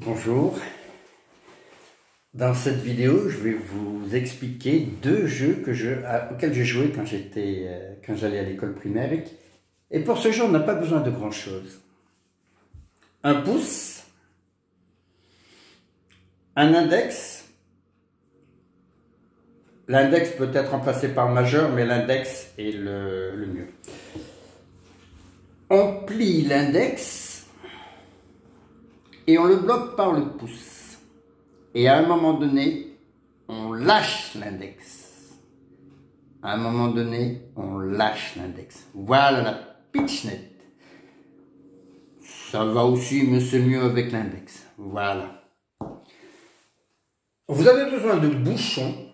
Bonjour, dans cette vidéo je vais vous expliquer deux jeux auxquels j'ai joué quand j'allais à l'école primaire et pour ce jeu on n'a pas besoin de grand chose. Un pouce, un index, l'index peut être remplacé par le majeur mais l'index est le mieux. On plie l'index et on le bloque par le pouce. Et à un moment donné, on lâche l'index. À un moment donné, on lâche l'index. Voilà la pitchnette. Ça va aussi, mais c'est mieux avec l'index. Voilà. Vous avez besoin de bouchons.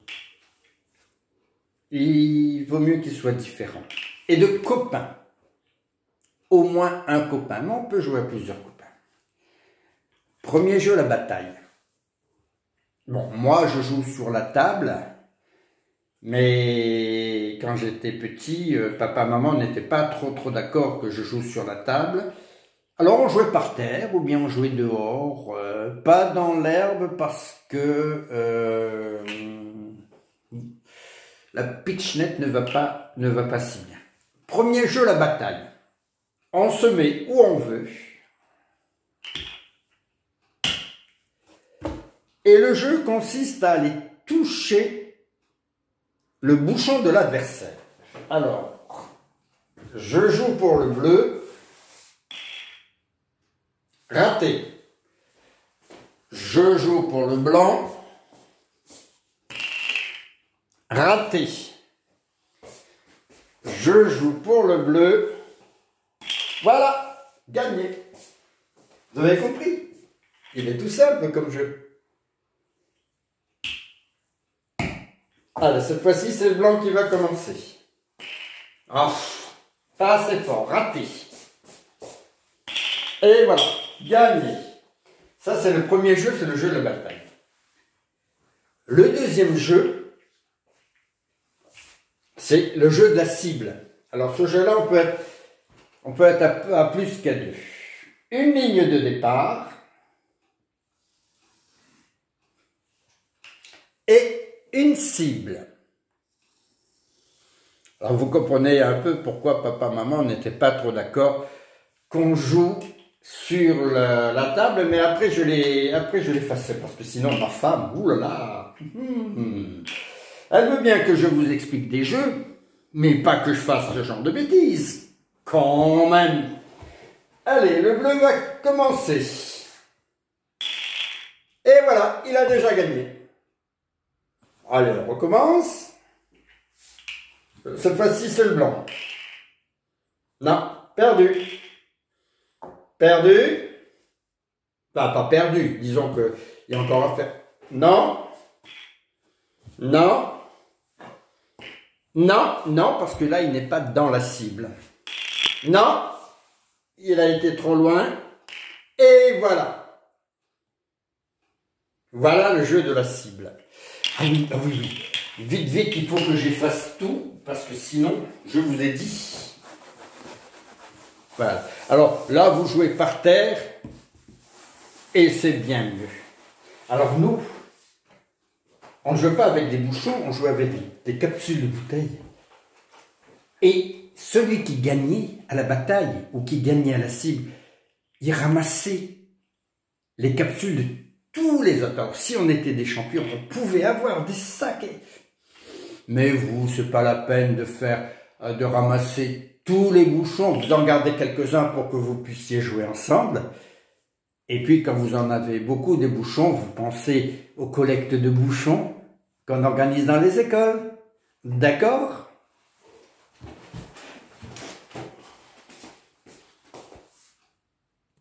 Il vaut mieux qu'ils soient différents. Et de copains. Au moins un copain. Mais on peut jouer à plusieurs copains. Premier jeu, la bataille. Bon, moi je joue sur la table, mais quand j'étais petit, papa, maman n'étaient pas trop d'accord que je joue sur la table. Alors on jouait par terre ou bien on jouait dehors, pas dans l'herbe parce que la pitchnette ne va pas si bien. Premier jeu, la bataille. On se met où on veut. Et le jeu consiste à aller toucher le bouchon de l'adversaire. Alors, je joue pour le bleu. Raté. Je joue pour le blanc. Raté. Je joue pour le bleu. Voilà, gagné. Vous avez compris? Il est tout simple comme jeu. Allez, cette fois-ci, c'est le blanc qui va commencer. Oh, pas assez fort, raté. Et voilà, gagné. Ça, c'est le premier jeu, c'est le jeu de la bataille. Le deuxième jeu, c'est le jeu de la cible. Alors, ce jeu-là, on peut être à plus qu'à deux. Une ligne de départ et une cible. Alors vous comprenez un peu pourquoi papa, maman n'étaient pas trop d'accord qu'on joue sur la table, mais après je l'effaçais parce que sinon ma femme, oulala, elle veut bien que je vous explique des jeux, mais pas que je fasse ce genre de bêtises, quand même. Allez, le bleu va commencer. Et voilà, il a déjà gagné. Allez, on recommence. Cette fois-ci, c'est le blanc. Non, perdu. Perdu. Enfin, pas perdu. Disons qu'il y a encore à faire. Non. Non. Non, non, parce que là, il n'est pas dans la cible. Non. Il a été trop loin. Et voilà. Voilà le jeu de la cible. Ah oui, ah oui, oui. Vite, vite, il faut que j'efface tout, parce que sinon, je vous ai dit. Voilà. Alors, là, vous jouez par terre, et c'est bien mieux. Alors, nous, on ne joue pas avec des bouchons, on joue avec des capsules de bouteilles. Et celui qui gagnait à la bataille, ou qui gagnait à la cible, il ramassait les capsules de tous les autres. Alors, si on était des champions, on pouvait avoir des sacs. Mais vous, c'est pas la peine de ramasser tous les bouchons. Vous en gardez quelques-uns pour que vous puissiez jouer ensemble. Et puis, quand vous en avez beaucoup des bouchons, vous pensez aux collectes de bouchons qu'on organise dans les écoles. D'accord?